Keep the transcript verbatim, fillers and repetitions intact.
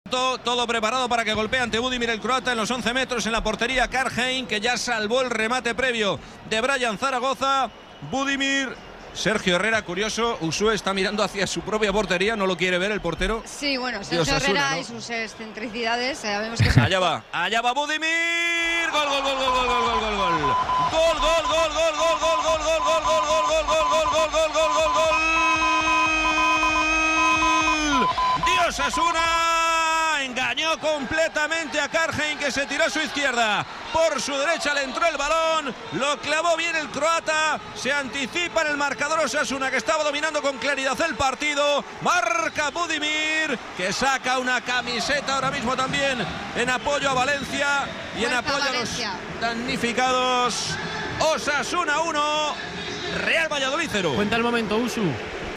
Todo preparado para que golpee ante Budimir el croata en los once metros en la portería. Karlheim, que ya salvó el remate previo de Brian Zaragoza. Budimir, Sergio Herrera, curioso, Usue está mirando hacia su propia portería, no lo quiere ver el portero. Sí, bueno, Sergio Dios, Herrera, ¿no? Y sus excentricidades, sabemos que... Allá va, allá va Budimir. Gol, gol, gol, gol, gol, gol, gol, gol, gol. Gol, gol, gol, gol, gol, gol, gol, gol, gol, gol, gol, gol, gol, gol, gol, gol, gol, gol, gol. Dios, Osasuna engañó completamente a Karlheim, que se tiró a su izquierda. Por su derecha le entró el balón, lo clavó bien el croata. Se anticipa en el marcador Osasuna, que estaba dominando con claridad el partido. Marca Budimir, que saca una camiseta ahora mismo también en apoyo a Valencia y en apoyo a los damnificados. Osasuna uno, Real Valladolid cero. Cuenta el momento, Usu.